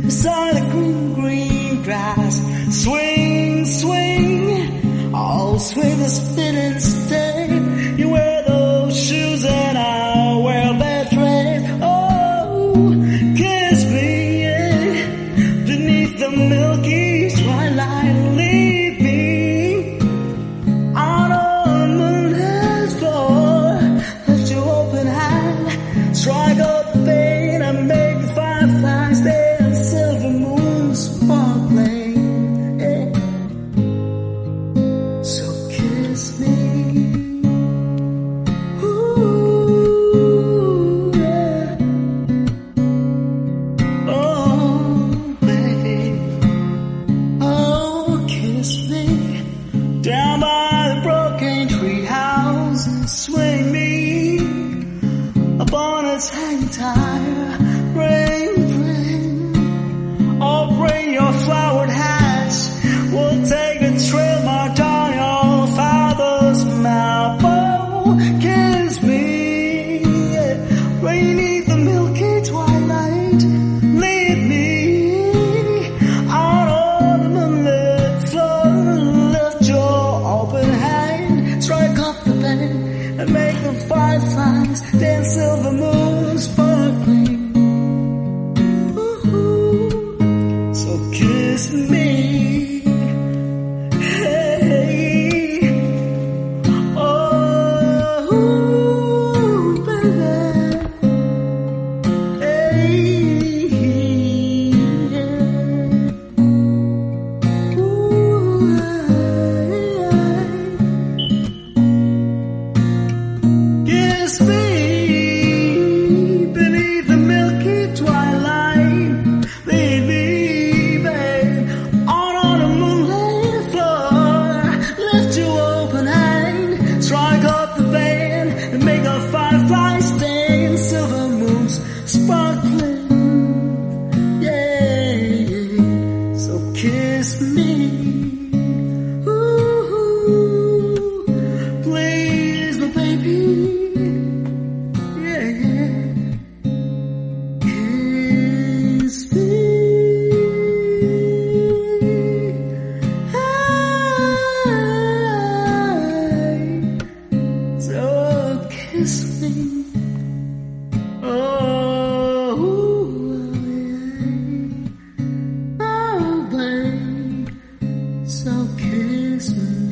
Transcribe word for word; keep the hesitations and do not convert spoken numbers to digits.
beside the green, green grass. Swing, swing, I'll swing the spin and stay. You wear those shoes and I'll wear that dress. Oh, kiss me, yeah, beneath the milky twilight. Leave me out on the moonlit floor. Lift your open hand, strike up the vein and make the fireflies dance. Silver moon sparkling, yeah. So kiss me. Ooh, yeah. Oh, baby. Oh, kiss me. Down by the broken tree house, swing me upon its hang tire. Bring, bring, oh, bring your flowered hats. We'll take a trail marked on your father's map. Oh, kiss me, yeah, beneath the milky twilight. Lead me out on the moonlit floor. Lift your open hand, strike up the band and make the fireflies dance. Silver moon sparkling. Ooh, so kiss me. Hey, oh, baby. Hey, yeah. Ooh, yeah. Kiss me beneath the milky twilight. Lead me, babe, out on the moonlit floor. Lift your open hand, strike up the band and make a firefly stand. Silver moons sparkling, yeah, yeah. So kiss me. Ooh, please, my baby. Yeah, yeah. Kiss me. Hey, so kiss me. Oh, yeah. Oh, babe, so kiss me.